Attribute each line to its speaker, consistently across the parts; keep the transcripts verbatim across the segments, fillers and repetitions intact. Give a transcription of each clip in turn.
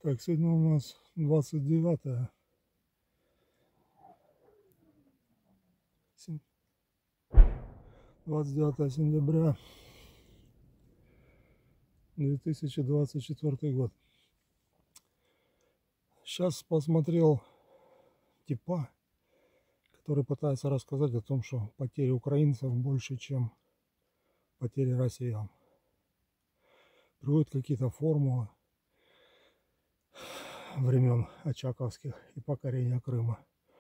Speaker 1: Так, сегодня у нас двадцать девятое. двадцать девятое сентября две тысячи двадцать четвёртый год. Сейчас посмотрел типа, который пытается рассказать о том, что потери украинцев больше, чем потери россиян. Приводят какие-то формулы времен очаковских и покорения Крыма.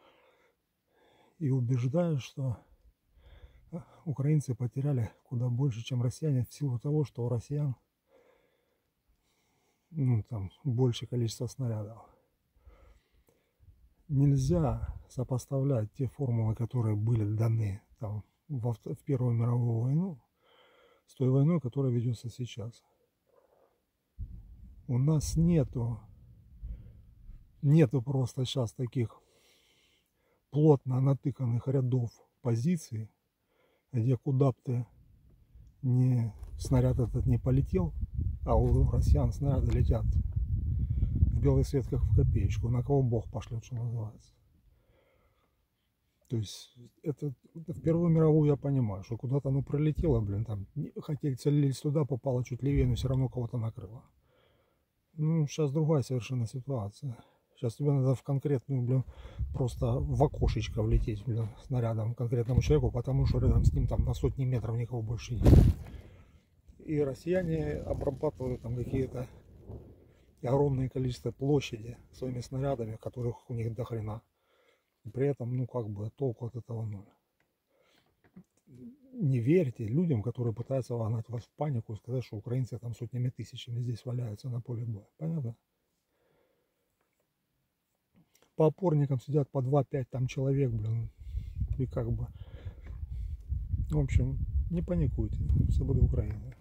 Speaker 1: И убеждают, что украинцы потеряли куда больше, чем россияне, в силу того, что у россиян ну, там, большее количество снарядов. Нельзя сопоставлять те формулы, которые были даны там, в, в Первую мировую войну, с той войной, которая ведется сейчас. У нас нету, нету просто сейчас таких плотно натыканных рядов позиций, где куда бы ты не, снаряд этот не полетел, а у россиян снаряды летят в белый свет, как в копеечку, на кого Бог пошлет, что называется. То есть это, это в Первую мировую я понимаю, что куда-то оно пролетело, блин, там хотели целились туда, попало чуть левее, но все равно кого-то накрыло. Ну, сейчас другая совершенно ситуация. Сейчас тебе надо в конкретную, блин, просто в окошечко влететь, блин, снарядом конкретному человеку, потому что рядом с ним там на сотни метров никого больше нет. И россияне обрабатывают там какие-то огромное количество площади своими снарядами, которых у них до хрена. И при этом, ну, как бы, толку от этого ноль. Не верьте людям, которые пытаются вогнать вас в панику и сказать, что украинцы там сотнями тысячами здесь валяются на поле боя. Понятно? По опорникам сидят по два-пять там человек, блин. И как бы... В общем, не паникуйте. Все будет Украина.